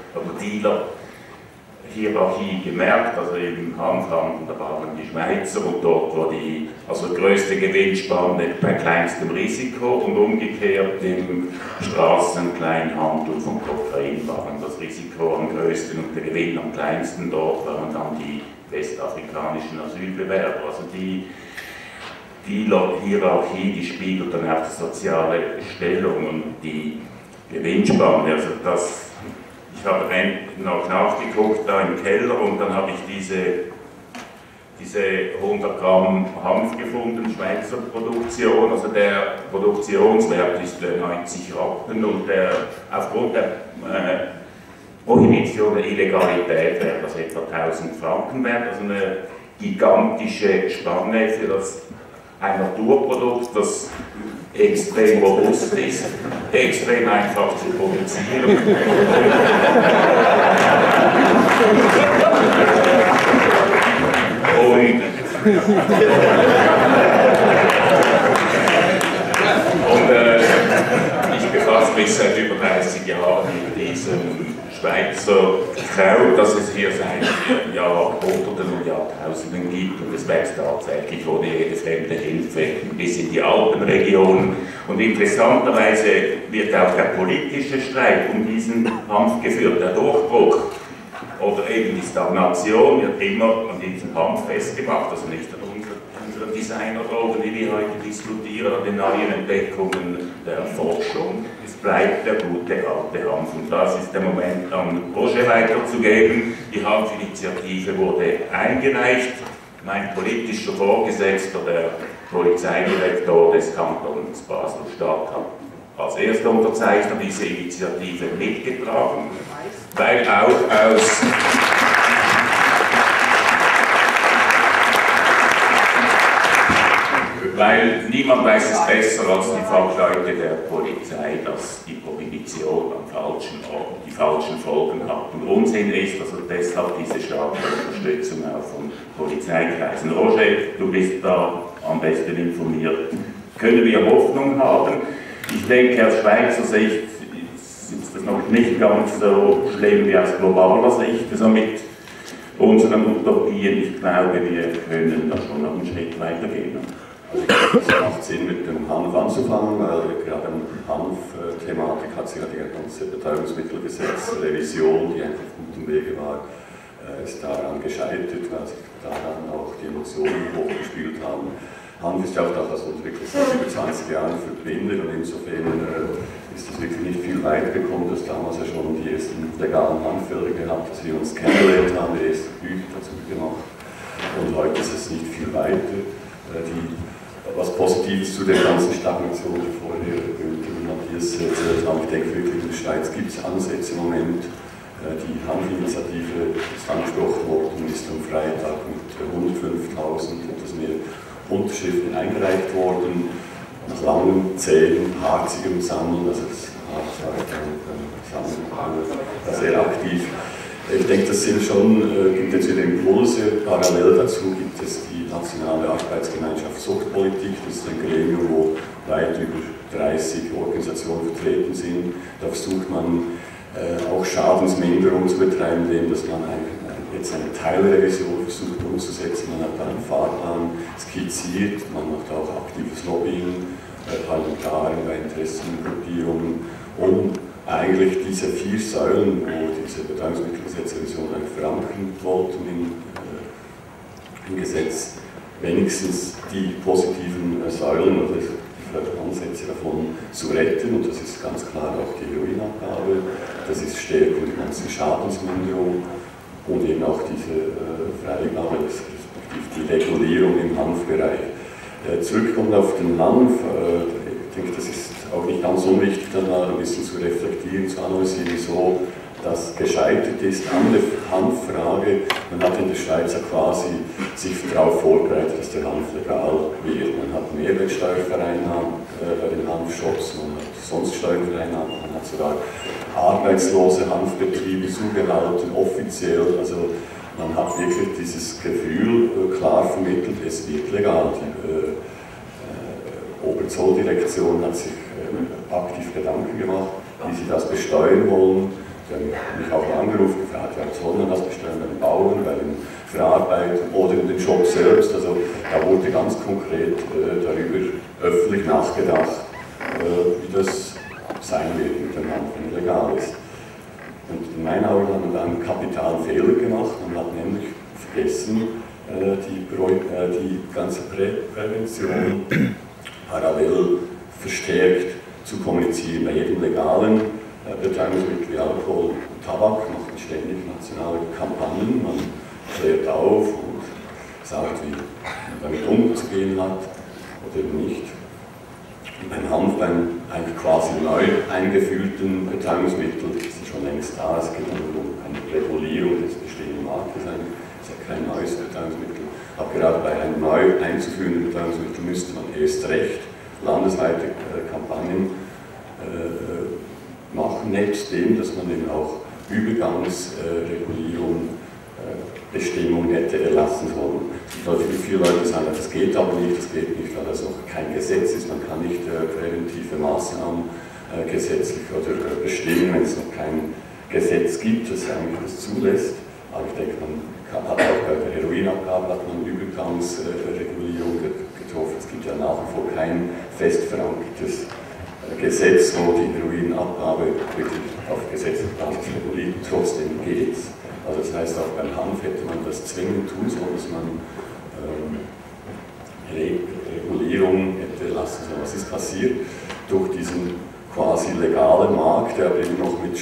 Dealer-Hierarchie gemerkt. Also im Hanfhandel, da waren die Schweizer und dort war die größte Gewinnspanne bei kleinstem Risiko und umgekehrt im Straßenkleinhandel von Kokain waren das Risiko am größten und der Gewinn am kleinsten. Dort waren dann die westafrikanischen Asylbewerber. Also die Hierarchie, die spiegelt dann auch die soziale Stellung und die Gewinnspanne. Also ich habe noch nachgeguckt da im Keller und dann habe ich diese 100 Gramm Hanf gefunden, Schweizer Produktion. Also der Produktionswert ist 90 Rappen und aufgrund der Prohibition der Illegalität wäre das etwa 1000 Franken wert, also eine gigantische Spanne für ein Naturprodukt, das extrem robust ist, extrem einfach zu produzieren. Ich befasse mich seit über 30 Jahren mit diesem Schweizer Kraut, das es hier seit Jahrhunderten und Jahrtausenden gibt und es wächst tatsächlich ohne jede fremde Hilfe bis in die Alpenregion. Und interessanterweise wird auch der politische Streit um diesen Hanf geführt, der Durchbruch oder eben die Stagnation wird immer an diesen Hanf festgemacht, also nicht an unseren Designerdrogen, die wir heute diskutieren, an den neuen Entdeckungen der Forschung. Es bleibt der gute alte Hanf und das ist der Moment an Roger weiterzugeben. Die Hanfinitiative wurde eingereicht. Mein politischer Vorgesetzter, der Polizeidirektor des Kantons Basel-Stadt, hat als erster Unterzeichner diese Initiative mitgetragen, weil weil niemand weiß es besser als die Fachleute der Polizei, dass die Prohibition am falschen Ort die falschen Folgen hat und Unsinn ist, also deshalb diese starke Unterstützung auch von Polizeikreisen. Roger, du bist da am besten informiert. Können wir Hoffnung haben? Ich denke, aus Schweizer Sicht ist das noch nicht ganz so schlimm wie aus globaler Sicht. Also mit unseren Utopien, ich glaube, wir können da schon noch einen Schritt weitergehen. Also es macht Sinn, mit dem Hanf anzufangen, weil gerade an Hanf-Thematik hat sich ja die ganze Betäubungsmittelgesetz-Revision, die eigentlich auf gutem Wege war, ist daran gescheitert, weil sich daran auch die Emotionen hochgespielt haben. Hanf ist ja auch das, was uns wirklich seit über 20 Jahren verbindet und insofern ist es wirklich nicht viel weiter gekommen, dass damals ja schon die ersten legalen Hanffelder gehabt, dass wir uns kennengelernt haben, die ersten Bücher dazu gemacht und heute ist es nicht viel weiter. Was Positives zu der ganzen Stagnation, die vorher Matthias erzählt hat. Ich denke wirklich, in der Schweiz gibt es Ansätze im Moment. Die Hanfinitiative ist angesprochen worden, ist am Freitag mit 105.000 etwas mehr Unterschriften eingereicht worden. Nach langem, zähem, harzigem Sammeln, also das Sammeln war sehr aktiv. Ich denke, das sind schon, gibt jetzt wieder Impulse. Parallel dazu gibt es die Nationale Arbeitsgemeinschaft Suchtpolitik. Das ist ein Gremium, wo weit über 30 Organisationen vertreten sind. Da versucht man auch Schadensminderung zu betreiben, indem dass man jetzt eine Teilrevision versucht umzusetzen. Man hat da einen Fahrplan skizziert, man macht auch aktives Lobbying bei Parlamentariern, bei Interessengruppierungen, um eigentlich diese 4 Säulen, wo diese Betäubungsmittelgesetzrevision verankern wollten im Gesetz, wenigstens die positiven Säulen oder die Ansätze davon zu retten. Und das ist ganz klar auch die Heroinabgabe, das ist Stärkung der ganzen Schadensminderung und eben auch diese Freigabe, respektive die Regulierung im Hanfbereich. Zurückkommt auf den Hanf, ich denke, das ist auch nicht ganz unwichtig, dann mal ein bisschen zu reflektieren, zu analysieren, wieso das gescheitert ist an der Hanffrage. Man hat in der Schweiz ja quasi sich darauf vorbereitet, dass der Hanf legal wird. Man hat Mehrwertsteuervereinnahmen bei den Hanfshops, man hat sonst Steuervereinnahmen, man hat sogar arbeitslose Hanfbetriebe zugehalten, offiziell. Also man hat wirklich dieses Gefühl klar vermittelt, es wird legal. Die Oberzolldirektion hat sich aktiv Gedanken gemacht, wie sie das besteuern wollen. Sie haben mich auch angerufen, gefragt, ja, soll man das besteuern bei den Bauern, bei den Verarbeitern oder in den Shop selbst. Also da wurde ganz konkret darüber öffentlich nachgedacht, wie das sein wird mit dem Hanf, wenn er legal ist. Und in meinen Augen hat man da einen kapitalen Fehler gemacht. Man hat nämlich vergessen, die ganze Prävention parallel verstärkt zu kommunizieren. Bei jedem legalen Betäubungsmittel wie Alkohol und Tabak macht man ständig nationale Kampagnen. Man klärt auf und sagt, wie man damit umzugehen hat oder eben nicht. Und beim Hanf, beim eigentlich quasi neu eingeführten Betäubungsmittel, das ist schon längst da. Es geht um eine Regulierung des bestehenden Marktes. Das ist ja kein neues Betäubungsmittel. Aber gerade bei einem neu einzuführenden Betäubungsmittel müsste man erst recht landesweite Kampagnen machen, nebst dem, dass man eben auch Übergangsregulierung, Bestimmungen hätte erlassen sollen. Viele Leute sagen, das geht aber nicht, weil das noch kein Gesetz ist, man kann nicht präventive Maßnahmen gesetzlich oder bestimmen, wenn es noch kein Gesetz gibt, das eigentlich das zulässt. Aber ich denke, man hat auch bei der Heroinabgabe hat man Übergangsregulierung getroffen. Es gibt ja nach wie vor kein fest verankertes Gesetz, wo die Heroinabgabe wirklich auf gesetzlicher Basis reguliert. Trotzdem geht es. Also das heißt, auch beim Hanf hätte man das zwingend tun sollen, dass man Regulierung hätte lassen sollen. Was ist passiert? Durch diesen quasi legalen Markt, der eben noch mit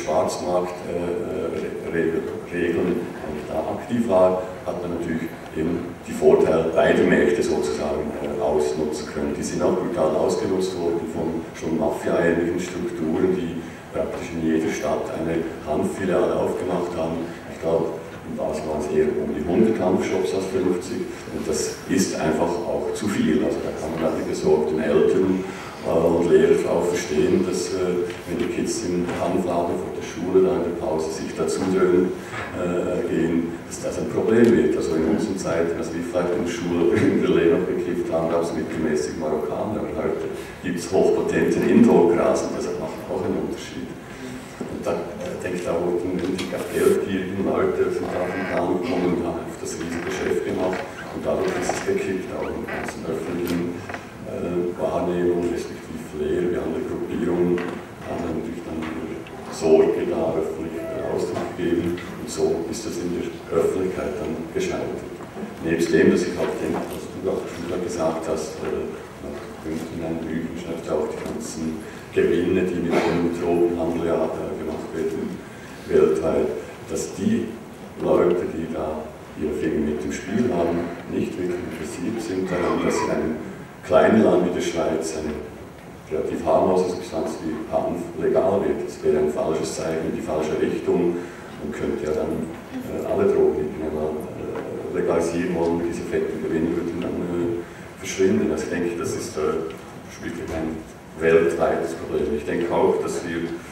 Schwarzmarktregeln da aktiv war, hat man natürlich eben die Vorteile beider Märkte sozusagen ausnutzen können. Die sind auch brutal ausgenutzt worden von schon Mafia-ähnlichen Strukturen, die praktisch in jeder Stadt eine Hanffiliale aufgemacht haben. Ich glaube, in Basel waren es eher um die 100 Hanfshops als 50 und das ist einfach auch zu viel. Also da kann man die besorgten Eltern und Lehrer auch verstehen, dass wenn die Kids in den Hanfladen vor der Schule da in der Pause sich dazu gehen, dass das ein Problem wird. Also in unseren Zeiten, als wir vielleicht in der Schule in Berlin noch gekifft haben, gab es mittelmäßig Marokkaner, aber heute gibt es hochpotenten Indoor-Gras und das macht auch einen Unterschied. Und da denke ich, da wurden die geldgierigen Leute sind da auf den Plan gekommen und haben das riesige Geschäft gemacht und dadurch ist es gekippt, auch in ganzen öffentlichen Wahrnehmung, respektive Lehre, wie andere Gruppierungen, haben natürlich dann ihre Sorge da öffentlich Ausdruck gegeben und so ist das in der Öffentlichkeit dann gescheitert. Nebst dem, dass ich auch denke, was du auch schon gesagt hast, nach Günther in einem Büchern schreibt auch die ganzen Gewinne, die mit dem Drogenhandel gemacht werden, weltweit, dass die Leute, die da ihre Finger mit dem Spiel haben, nicht wirklich interessiert sind daran, dass in einem kleinen Land wie der Schweiz eine relativ harmlose Substanz wie Hanf legal wird. Das wäre ein falsches Zeichen in die falsche Richtung und könnte ja dann alle Drogen, die wir legalisieren wollen, diese fetten Gewinne würden dann verschwinden. Also ich denke, das ist wirklich ein weltweites Problem. Ich denke auch, dass wir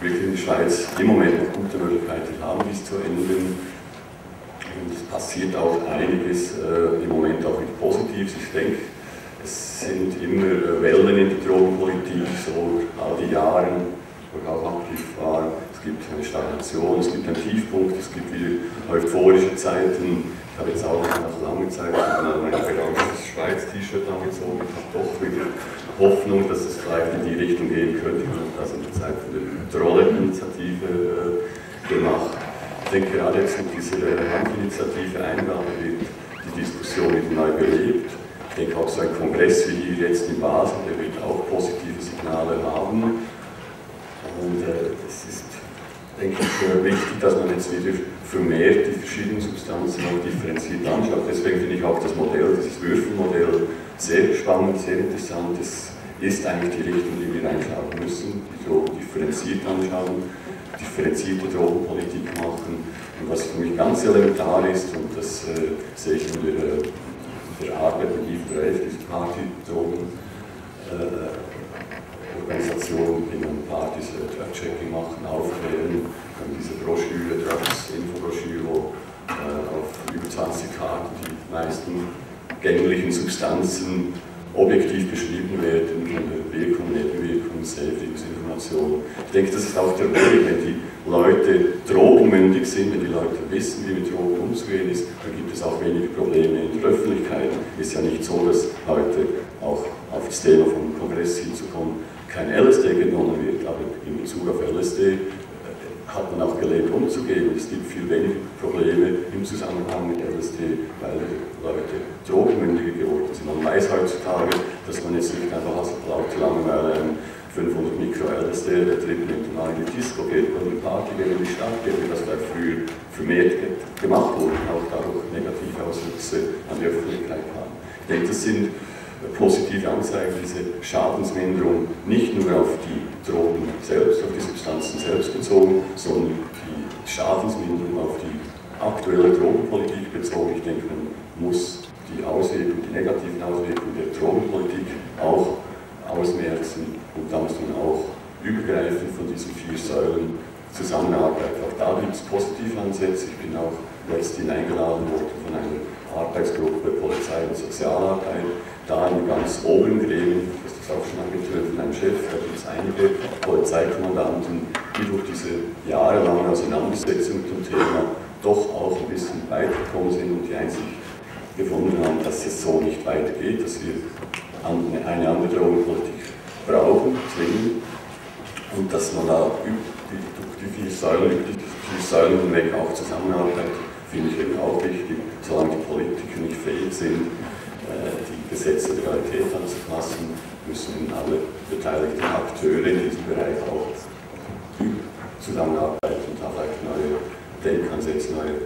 wirklich in der Schweiz im Moment noch gute Möglichkeiten haben, dies zu ändern. Und es passiert auch einiges im Moment auch wieder Positives. Ich denke, es sind immer Wellen in der Drogenpolitik, so all die Jahre, wo ich auch aktiv war. Es gibt eine Stagnation, es gibt einen Tiefpunkt, es gibt wieder euphorische Zeiten. Ich habe jetzt auch nach langer Zeit mein bedankendes Schweiz-T-Shirt angezogen. Ich habe doch wieder Hoffnung, dass es vielleicht in die Richtung gehen könnte. Ich habe das in der Zeit von der Trolle-Initiative gemacht. Ich denke, gerade jetzt mit dieser Handinitiative Eingabe wird die Diskussion wieder neu belebt. Ich denke auch so ein Kongress wie hier jetzt in Basel, der wird auch positive Signale haben. Und es ist, denke ich, wichtig, dass man jetzt wieder vermehrt die verschiedenen Substanzen auch differenziert anschaut. Deswegen finde ich auch das Modell, dieses Würfelmodell, sehr spannend, sehr interessant. Es ist eigentlich die Richtung, die wir einschauen müssen, die Drogen differenziert anschauen, differenzierte Drogenpolitik machen. Und was für mich ganz elementar ist, und das sehe ich in der Arbeit mit IF3, diese Party-Drogen-Organisation, in einem Partys Drug-Checking machen, aufklären, diese Broschüre, Drugs-Infobroschüre, wo auf über 20 Karten die meisten gänglichen Substanzen objektiv beschrieben werden, von der Wirkung, Nebenwirkung, Safety-Information. Ich denke, das ist auch der Weg, wenn die Leute drogenmündig sind, wenn die Leute wissen, wie mit Drogen umzugehen ist, dann gibt es auch weniger Probleme in der Öffentlichkeit. Es ist ja nicht so, dass heute auch auf das Thema vom Kongress hinzukommen kein LSD genommen wird, aber in Bezug auf LSD hat man auch gelernt umzugehen. Es gibt viel weniger Probleme im Zusammenhang mit LSD, weil die Leute drogenmündiger geworden sind. Man weiß heutzutage, dass man jetzt nicht einfach als laute Langeweile 500 Mikro LSD betrieben nimmt und mal in die Disco geht oder in die Party geht, in die Stadt geht, wie das vielleicht früher vermehrt gemacht wurde und auch dadurch negative Auswüchse an die Öffentlichkeit haben. Ich denke, das sind positive Anzeigen, diese Schadensminderung nicht nur auf die Drogen selbst, auf die Substanzen selbst bezogen, sondern die Schadensminderung auf die aktuelle Drogenpolitik bezogen. Ich denke, man muss die Auswirkungen, die negativen Auswirkungen der Drogenpolitik auch ausmerzen und da muss man auch übergreifend von diesen 4 Säulen zusammenarbeiten. Auch da gibt es positive Ansätze. Ich bin auch letztens eingeladen worden von einer Arbeitsgruppe Polizei und Sozialarbeit, da in ganz oberen Gremien, das ist auch schon angetönt von einem Chef, da gibt es einige Polizeikommandanten, die durch diese jahrelange Auseinandersetzung mit dem Thema doch auch ein bisschen weitergekommen sind und die Einsicht gefunden haben, dass es so nicht weitergeht, dass wir eine andere Drogenpolitik brauchen, zwingen und dass man da durch die 4 Säulen hinweg auch zusammenarbeitet, finde ich eben auch wichtig, solange die Politiker nicht fähig sind, die Gesetze der Realität anzupassen, müssen alle beteiligten Akteure in diesem Bereich auch zusammenarbeiten und da vielleicht neue Denkansätze, neue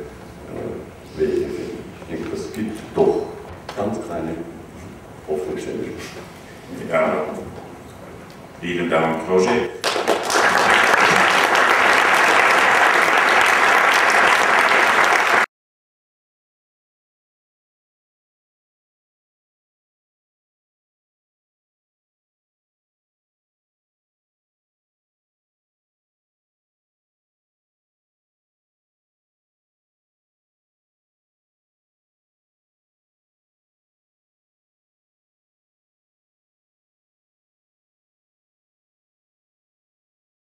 Wege finden. Ich denke, das gibt doch ganz kleine Hoffnungsstellen. Ja, vielen Dank, Roger.